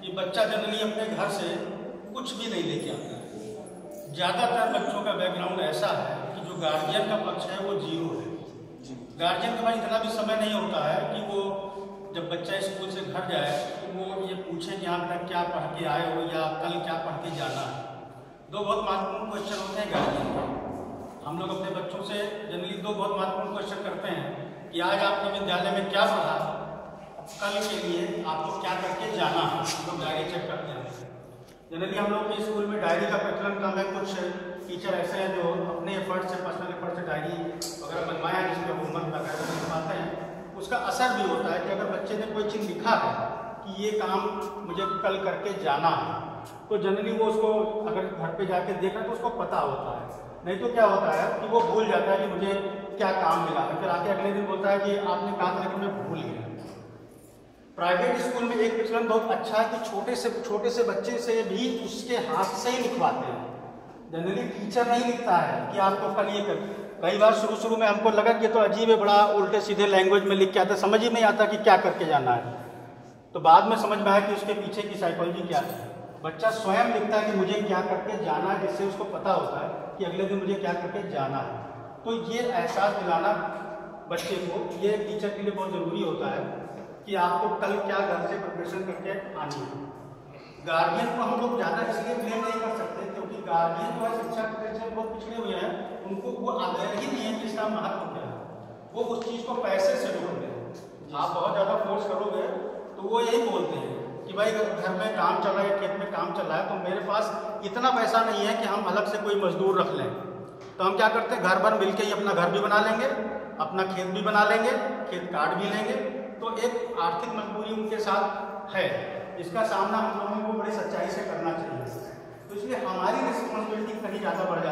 कि बच्चा जनरली अपने घर से कुछ भी नहीं लेके आता है। ज़्यादातर बच्चों का बैकग्राउंड ऐसा है कि जो गार्जियन का पक्ष है वो जीरो है। गार्जियन के पास इतना भी समय नहीं होता है कि वो जब बच्चा स्कूल से घर जाए तो वो ये पूछे कि आप तक क्या पढ़ के आए हो या कल क्या पढ़ के जाना है। दो बहुत महत्वपूर्ण क्वेश्चन होते हैं गार्जियन के। हम लोग अपने बच्चों से जनरली दो बहुत महत्वपूर्ण क्वेश्चन करते हैं कि आज आपने विद्यालय में क्या पढ़ा, कल के लिए आपको क्या करके जाना है। हम लोग डायरी चेक करते हैं। जनरली हम लोग के स्कूल में डायरी का प्रचलन कम है। कुछ टीचर ऐसे हैं जो अपने एफर्ट से, पर्सनल एफर्ट से डायरी वगैरह बनवाया जिसमें होमवर्क वगैरह लिखवाते हैं। उसका असर भी होता है कि अगर बच्चे ने कोई चीज़ लिखा है कि ये काम मुझे कल करके जाना है, तो जनरली वो उसको अगर घर पे जाके देखा तो उसको पता होता है। नहीं तो क्या होता है कि वो भूल जाता है कि मुझे क्या काम मिला है, फिर आके अगले दिन बोलता है कि आपने कहा था लेकिन मैं भूल गया। प्राइवेट स्कूल में एक प्रचलन बहुत अच्छा है कि छोटे से बच्चे से भी उसके हाथ से ही लिखवाते हैं। जनरली टीचर नहीं लिखता है कि आपको कल ये कर। कई बार शुरू में हमको लगा कि ये तो अजीब है, बड़ा उल्टे सीधे लैंग्वेज में लिख के आता, समझ ही नहीं आता कि क्या करके जाना है। तो बाद में समझ में आया कि उसके पीछे की साइकोलॉजी क्या है। बच्चा स्वयं लिखता है कि मुझे क्या करके जाना है, जिससे उसको पता होता है कि अगले दिन मुझे क्या करके जाना है। तो ये एहसास दिलाना बच्चे को, ये टीचर के लिए बहुत ज़रूरी होता है कि आपको कल क्या घर से प्रिपरेशन करके आनी है। गार्जियन को हम लोग ज़्यादा इसलिए ब्लेम नहीं कर सकते क्योंकि गार्जियन जो है शिक्षा क्षेत्र में बहुत पिछड़े हुए हैं। उनको वो आग्रह ही नहीं है कि इसका महत्व क्या है। वो उस चीज़ को पैसे से जोड़ते हैं। आप बहुत ज़्यादा फोर्स करोगे तो वो यही बोलते हैं कि भाई घर में काम चल रहा है, खेत में काम चल रहा है, तो मेरे पास इतना पैसा नहीं है कि हम अलग से कोई मजदूर रख लें। तो हम क्या करते हैं, घर भर मिलकर ही अपना घर भी बना लेंगे, अपना खेत भी बना लेंगे, खेत काट भी लेंगे। तो एक आर्थिक मजबूरी उनके साथ है, इसका सामना हम लोगों को बड़ी सच्चाई से करना चाहिए। तो इसलिए हमारी रिस्पॉन्सिबिलिटी कहीं ज़्यादा बढ़